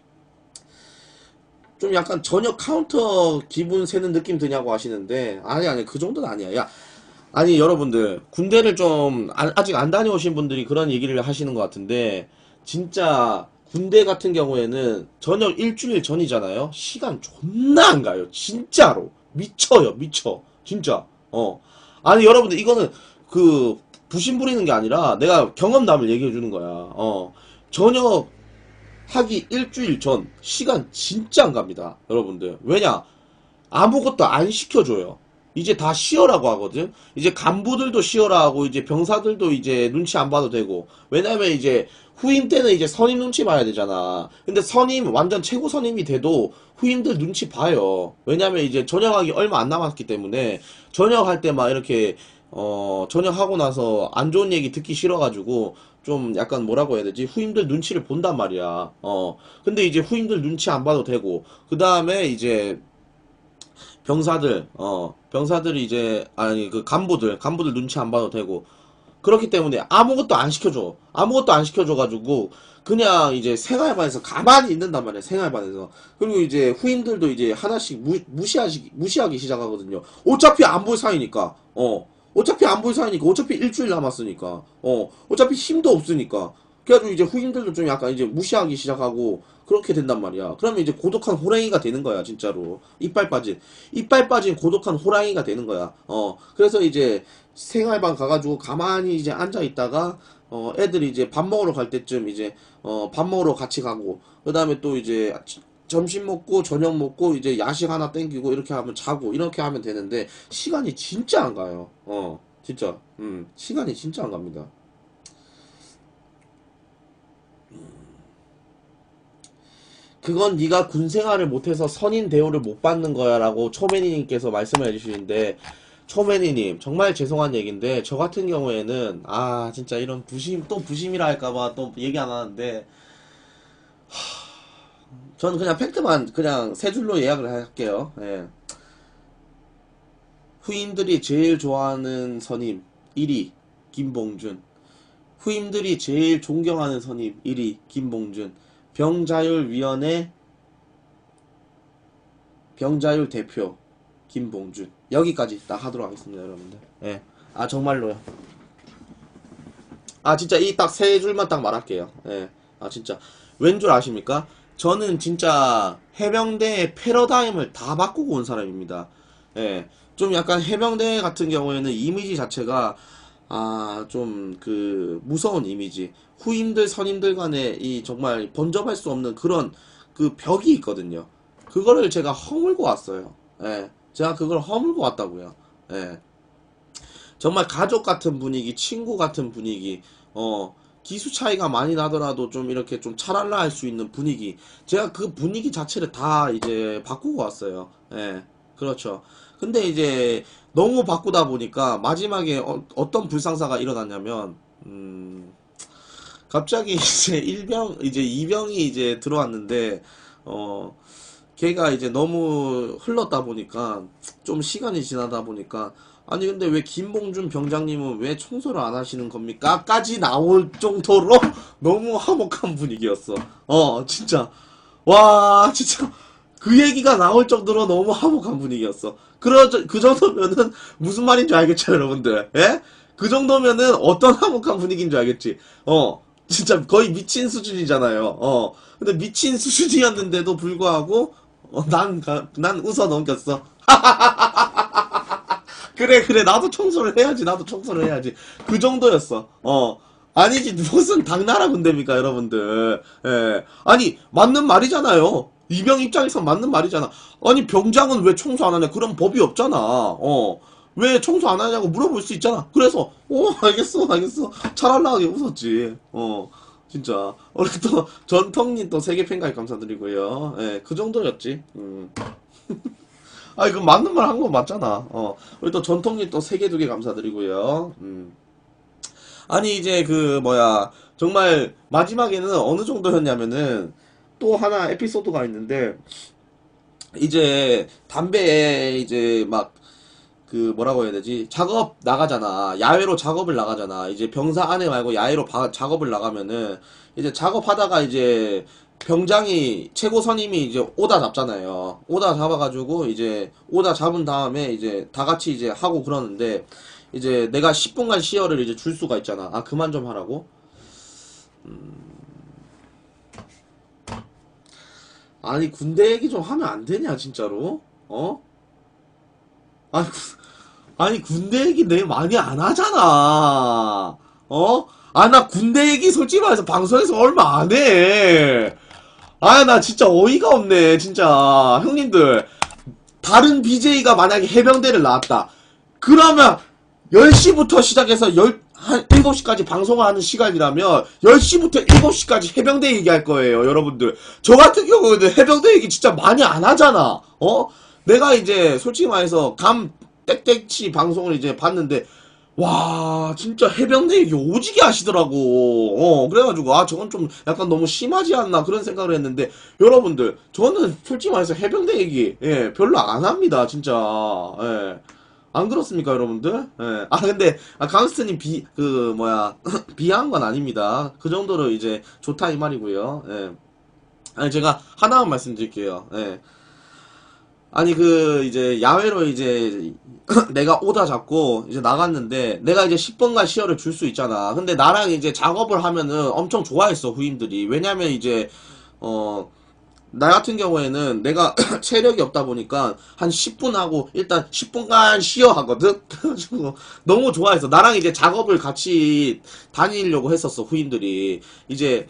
좀 약간 저녁 카운터 기분 세는 느낌 드냐고 하시는데 아니 그 정도는 아니야. 야, 아니 여러분들 군대를 좀 아직 안 다녀오신 분들이 그런 얘기를 하시는 것 같은데 진짜 군대 같은 경우에는 저녁 일주일 전이잖아요. 시간 존나 안 가요. 진짜로 미쳐요, 미쳐. 진짜. 아니 여러분들 이거는 그 부심 부리는 게 아니라 내가 경험담을 얘기해 주는 거야. 저녁 하기 일주일 전 시간 진짜 안 갑니다, 여러분들. 왜냐? 아무것도 안 시켜줘요. 이제 다 쉬어라고 하거든. 이제 간부들도 쉬어라 하고 이제 병사들도 이제 눈치 안 봐도 되고. 왜냐면 이제 후임 때는 이제 선임 눈치 봐야 되잖아. 근데 선임 완전 최고 선임이 돼도 후임들 눈치 봐요. 왜냐면 이제 전역하기 얼마 안 남았기 때문에 전역할 때 막 이렇게 전역하고 나서 안 좋은 얘기 듣기 싫어가지고 좀 약간 뭐라고 해야 되지? 후임들 눈치를 본단 말이야. 근데 이제 후임들 눈치 안 봐도 되고 그 다음에 이제 병사들이 이제, 아니, 그 간부들 눈치 안 봐도 되고, 그렇기 때문에 아무것도 안 시켜줘. 아무것도 안 시켜줘가지고, 그냥 이제 생활반에서 가만히 있는단 말이야, 생활반에서. 그리고 이제 후임들도 이제 하나씩 무시하기 시작하거든요. 어차피 안 볼 사이니까, 어차피 안 볼 사이니까, 어차피 일주일 남았으니까, 어차피 힘도 없으니까. 그래가지고 이제 후임들도 좀 약간 이제 무시하기 시작하고, 그렇게 된단 말이야. 그러면 이제 고독한 호랑이가 되는 거야, 진짜로. 이빨 빠진 고독한 호랑이가 되는 거야. 그래서 이제 생활반 가가지고 가만히 이제 앉아 있다가, 애들이 이제 밥 먹으러 갈 때쯤 이제, 밥 먹으러 같이 가고, 그 다음에 또 이제 점심 먹고, 저녁 먹고, 이제 야식 하나 땡기고, 이렇게 하면 자고, 이렇게 하면 되는데, 시간이 진짜 안 가요. 진짜. 시간이 진짜 안 갑니다. 그건 네가 군 생활을 못해서 선임 대우를 못 받는 거야라고 초매니님께서 말씀을 해주시는데 초매니님 정말 죄송한 얘기인데 저 같은 경우에는 아 진짜 이런 부심이라 할까봐 또 얘기 안 하는데 저는 그냥 팩트만 그냥 세 줄로 예약을 할게요. 예. 후임들이 제일 좋아하는 선임 1위 김봉준, 후임들이 제일 존경하는 선임 1위 김봉준, 병자율위원회 병자율 대표 김봉준. 여기까지 딱 하도록 하겠습니다, 여러분들. 예. 아 정말로요. 아 진짜 이 딱 세 줄만 딱 말할게요. 예. 아 진짜 왠 줄 아십니까? 저는 진짜 해병대의 패러다임을 다 바꾸고 온 사람입니다. 예. 좀 약간 해병대 같은 경우에는 이미지 자체가 좀 그 무서운 이미지. 후임들 선임들 간에 이 정말 번접할 수 없는 그런 그 벽이 있거든요. 그거를 제가 허물고 왔어요. 예. 제가 그걸 허물고 왔다고요. 예. 정말 가족 같은 분위기, 친구 같은 분위기, 기수 차이가 많이 나더라도 좀 이렇게 좀 차랄라 할 수 있는 분위기. 제가 그 분위기 자체를 다 이제 바꾸고 왔어요. 예. 그렇죠. 근데 이제 너무 바꾸다 보니까 마지막에 어떤 불상사가 일어났냐면, 갑자기 이제 이제 이병이 이제 들어왔는데, 걔가 이제 너무 흘렀다 보니까, 좀 시간이 지나다 보니까, 아니, 근데 왜 김봉준 병장님은 왜 청소를 안 하시는 겁니까? 까지 나올 정도로 너무 화목한 분위기였어. 진짜. 와, 진짜. 그 얘기가 나올 정도로 너무 화목한 분위기였어. 그 정도면은 무슨 말인지 알겠죠, 여러분들? 예? 그 정도면은 어떤 화목한 분위기인 줄 알겠지? 진짜 거의 미친 수준이잖아요. 근데 미친 수준이었는데도 불구하고, 난 웃어 넘겼어. 그래, 나도 청소를 해야지, 나도 청소를 해야지. 그 정도였어. 아니지, 무슨 당나라 군대입니까, 여러분들. 예. 아니, 맞는 말이잖아요. 이병 입장에서 맞는 말이잖아. 아니, 병장은 왜 청소 안 하냐? 그런 법이 없잖아. 왜 청소 안 하냐고 물어볼 수 있잖아. 그래서, 알겠어. 찰랄라하게 웃었지. 진짜. 우리 또, 전통님 또 세계 팬가입 감사드리고요. 예, 그 정도였지. 아니, 그 맞는 말 한 거 맞잖아. 우리 또 전통님 또 세 개 두 개 감사드리고요. 아니, 이제 그, 뭐야. 정말, 마지막에는 어느 정도였냐면은, 또 하나 에피소드가 있는데, 이제, 담배에, 이제, 막, 그, 뭐라고 해야 되지? 작업 나가잖아. 야외로 작업을 나가잖아. 이제 병사 안에 말고 야외로 작업을 나가면은, 이제 작업하다가 이제, 병장이, 최고 선임이 이제 오다 잡잖아요. 오다 잡아가지고, 이제, 오다 잡은 다음에, 이제, 다 같이 이제 하고 그러는데, 이제 내가 10분간 시어를 이제 줄 수가 있잖아. 아, 그만 좀 하라고? 아니, 군대 얘기 좀 하면 안 되냐, 진짜로? 아니, 아니, 군대 얘기 내 많이 안 하잖아. 나 군대 얘기 솔직히 말해서 방송에서 얼마 안 해. 나 진짜 어이가 없네, 진짜. 형님들, 다른 BJ가 만약에 해병대를 나왔다. 그러면 10시부터 시작해서 한 7시까지 방송을 하는 시간이라면 10시부터 7시까지 해병대 얘기할 거예요, 여러분들. 저 같은 경우는 해병대 얘기 진짜 많이 안 하잖아. 내가 이제 솔직히 말해서 땡땡치 방송을 이제 봤는데 와, 진짜 해병대 얘기 오지게 하시더라고. 그래가지고, 저건 좀 약간 너무 심하지 않나, 그런 생각을 했는데, 여러분들, 저는 솔직히 말해서 해병대 얘기, 예, 별로 안 합니다, 진짜. 예. 안 그렇습니까, 여러분들? 예. 근데, 강스트님 비하한 건 아닙니다. 그 정도로 이제 좋다, 이 말이고요. 예. 아니, 제가 하나만 말씀드릴게요. 예. 아니, 이제, 야외로 이제, 내가 오다 잡고, 이제 나갔는데, 내가 이제 10분간 시어를 줄 수 있잖아. 근데 나랑 이제 작업을 하면은 엄청 좋아했어, 후임들이. 왜냐면 이제, 나 같은 경우에는 내가 체력이 없다 보니까 한 10분 하고 일단 10분간 쉬어 하거든? 그래가지고 너무 좋아했어. 나랑 이제 작업을 같이 다니려고 했었어, 후임들이. 이제,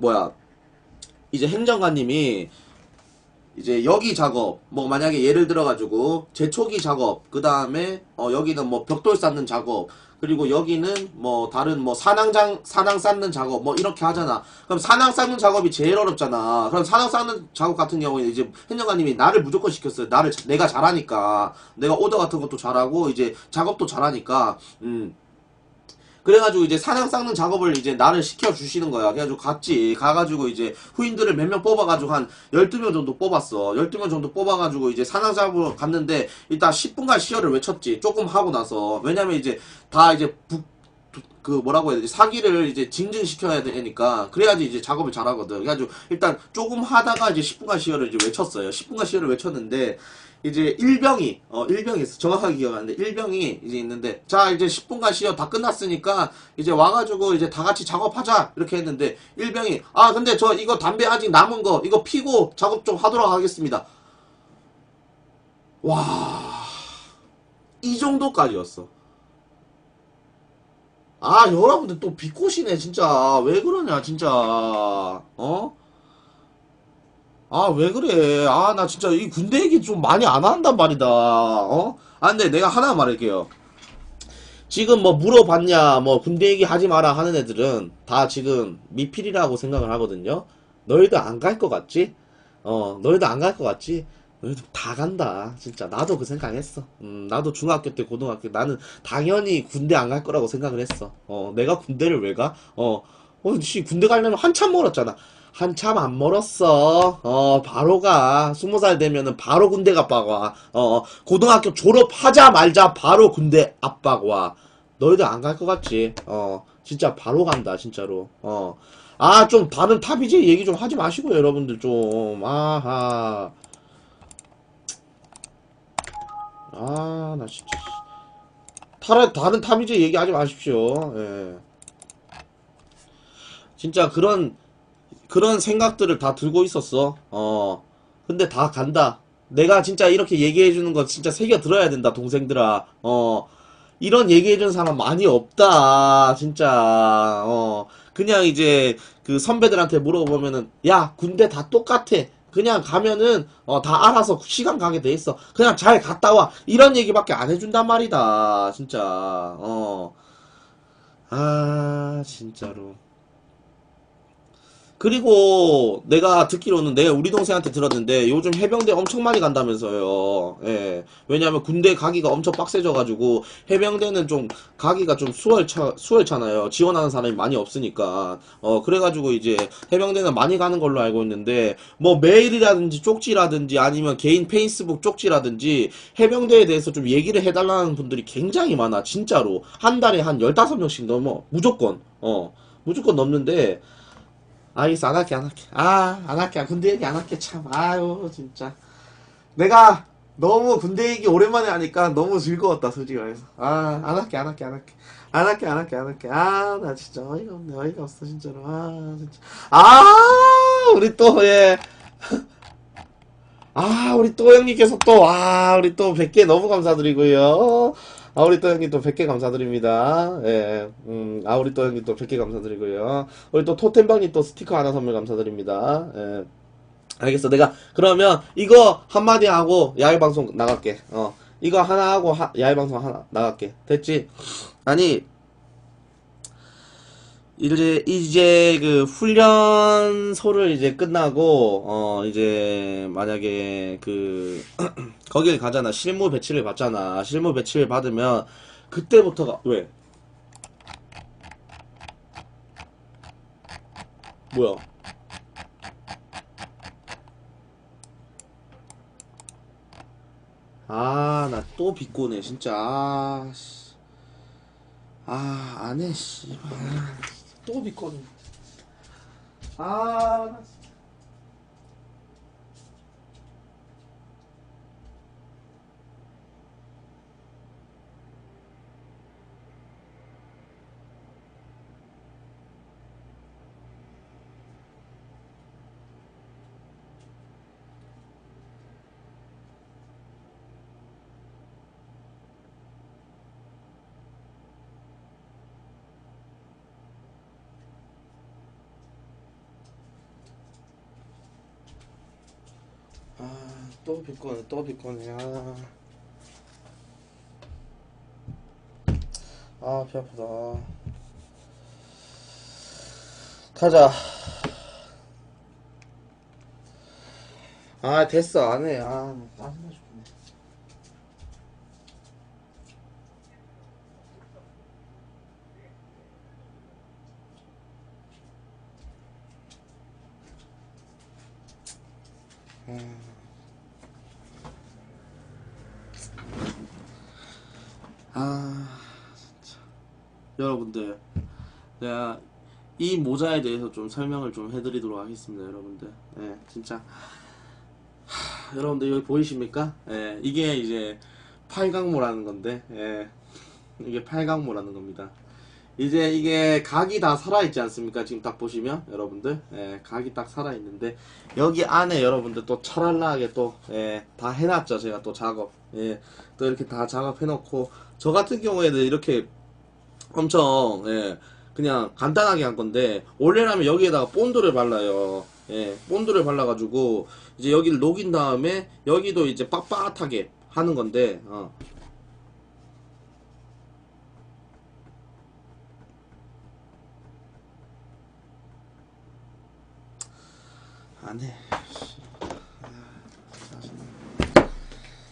이제 행정관님이 이제 여기 작업, 뭐 만약에 예를 들어가지고 제초기 작업, 그 다음에 여기는 뭐 벽돌 쌓는 작업, 그리고 여기는 뭐 다른 뭐 산항 쌓는 작업 뭐 이렇게 하잖아. 그럼 산항 쌓는 작업이 제일 어렵잖아. 그럼 산항 쌓는 작업 같은 경우에 이제 행정관님이 나를 무조건 시켰어요. 내가 잘하니까, 내가 오더 같은 것도 잘하고 이제 작업도 잘하니까. 그래가지고 이제 산항 쌓는 작업을 이제 나를 시켜주시는 거야. 그래가지고 가가지고 이제 후임들을 몇 명 뽑아가지고 한 12명 정도 뽑았어. 12명 정도 뽑아가지고 이제 산항 작업을 갔는데 일단 10분간 시어를 외쳤지. 조금 하고 나서. 왜냐면 이제 다 이제 뭐라고 해야 되지? 사기를 이제 증진시켜야 되니까. 그래야지 이제 작업을 잘하거든. 그래가지고 일단 조금 하다가 이제 10분간 시어를 이제 외쳤어요. 10분간 시어를 외쳤는데 이제 일병이 있어. 정확하게 기억하는데, 일병이 이제 있는데, 자, 이제 10분간 시어 다 끝났으니까, 이제 와가지고, 이제 다 같이 작업하자. 이렇게 했는데, 일병이, 근데 저 이거 담배 아직 남은 거, 이거 피고 작업 좀 하도록 하겠습니다. 와, 이 정도까지였어. 여러분들 또 비꼬시네, 진짜. 왜 그러냐, 진짜. 왜 그래. 나 진짜 이 군대 얘기 좀 많이 안 한단 말이다. 근데 내가 하나 말할게요. 지금 뭐 물어봤냐, 뭐 군대 얘기 하지 마라 하는 애들은 다 지금 미필이라고 생각을 하거든요. 너희도 안 갈 것 같지? 너희도 안 갈 것 같지? 너희도 다 간다. 진짜. 나도 그 생각했어. 나도 중학교 때, 나는 당연히 군대 안 갈 거라고 생각을 했어. 내가 군대를 왜 가? 씨 군대 가려면 한참 멀었잖아. 한참 안 멀었어. 바로 가. 20살 되면은 바로 군대 갑박 와. 고등학교 졸업하자마자 바로 군대 압박 와. 너희들 안 갈 것 같지? 진짜 바로 간다, 진짜로. 좀 다른 탑이지 얘기 좀 하지 마시고요, 여러분들 좀. 아하. 나 진짜. 다른 탑이지 얘기하지 마십시오. 예. 진짜 그런 생각들을 다 들고 있었어. 근데 다 간다. 내가 진짜 이렇게 얘기해주는 거 진짜 새겨 들어야 된다, 동생들아. 이런 얘기해주는 사람 많이 없다, 진짜. 그냥 이제 그 선배들한테 물어보면은, 야, 군대 다 똑같아. 그냥 가면은, 다 알아서 시간 가게 돼 있어. 그냥 잘 갔다 와. 이런 얘기밖에 안 해준단 말이다, 진짜. 진짜로. 그리고 내가 듣기로는 내가 우리 동생한테 들었는데 요즘 해병대 엄청 많이 간다면서요. 예. 왜냐하면 군대 가기가 엄청 빡세져가지고 해병대는 좀 가기가 좀 수월찮아요. 지원하는 사람이 많이 없으니까. 그래가지고 이제 해병대는 많이 가는 걸로 알고 있는데 뭐 메일이라든지 쪽지라든지 아니면 개인 페이스북 쪽지라든지 해병대에 대해서 좀 얘기를 해달라는 분들이 굉장히 많아. 진짜로. 한 달에 한 15명씩 넘어. 무조건. 무조건 넘는데 알겠어, 안 할게, 안 할게. 안 할게. 군대 얘기 안 할게, 참. 아유, 진짜. 내가 너무 군대 얘기 오랜만에 하니까 너무 즐거웠다, 솔직히 말해서. 안 할게, 안 할게, 안 할게. 안 할게, 안 할게, 안 할게. 나 진짜 어이가 없네, 어이가 없어, 진짜로. 진짜. 우리 또, 예. 우리 또 형님께서 또, 우리 또 100개 너무 감사드리고요. 우리 또 형님 또 100개 감사드립니다. 예, 우리 또 형님 또 100개 감사드리고요. 우리 또 토템방님 또 스티커 하나 선물 감사드립니다. 예. 알겠어. 내가, 그러면 이거 한마디 하고 야외방송 나갈게. 이거 하나 하고 야외방송 하나 나갈게. 됐지? 아니, 이제 그 훈련소를 이제 끝나고 이제 만약에 그 거길 가잖아. 실무 배치를 받잖아. 실무 배치를 받으면 그때부터가 왜? 뭐야? 나 또 비꼬네 진짜. 씨. 안 해, 씨. 또 비꼬네. 나 또 비꼬네, 또 비꼬네. 배 아프다. 가자. 됐어, 안 해. 짜증나 죽겠네. 진짜. 여러분들, 내가 이 모자에 대해서 좀 설명을 좀 해드리도록 하겠습니다, 여러분들. 예, 진짜. 여러분들 여기 보이십니까? 예, 이게 이제 팔각모라는 건데, 예, 이게 팔각모라는 겁니다. 이제 이게 각이 다 살아있지 않습니까? 지금 딱 보시면 여러분들, 예, 각이 딱 살아있는데 여기 안에 여러분들 또 찰랄라하게 또, 예, 다 해놨죠. 제가 또 작업, 예, 또 이렇게 다 작업해놓고 저 같은 경우에는 이렇게 엄청, 예, 그냥 간단하게 한 건데 원래라면 여기에다가 본드를 발라요. 예, 본드를 발라가지고 이제 여기를 녹인 다음에 여기도 이제 빳빳하게 하는 건데, 안 해.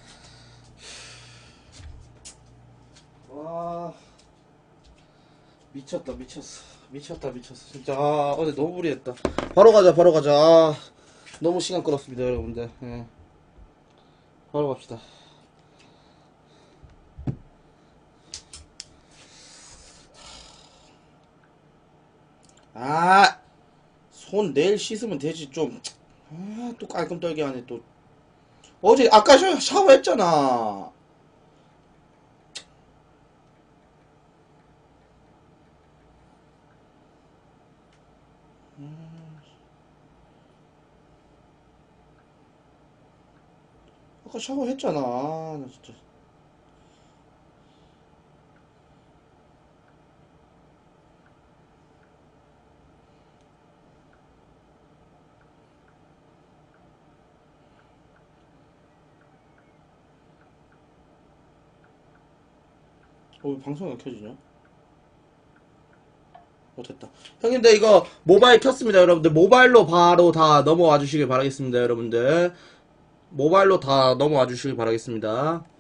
와. 미쳤다, 미쳤어. 미쳤다, 미쳤어. 진짜, 아, 어제 너무 무리했다. 바로 가자, 바로 가자. 아, 너무 시간 끌었습니다, 여러분들. 예. 바로 갑시다. 아, 손 내일 씻으면 되지, 좀. 아, 또 깔끔 떨게 하네, 또. 어제, 아까 샤워했잖아. 아까 샤워했잖아. 나 진짜. 왜 방송이 안 켜지냐? 됐다. 형님들, 이거 모바일 켰습니다, 여러분들. 모바일로 바로 다 넘어와 주시길 바라겠습니다, 여러분들. 모바일로 다 넘어와 주시길 바라겠습니다.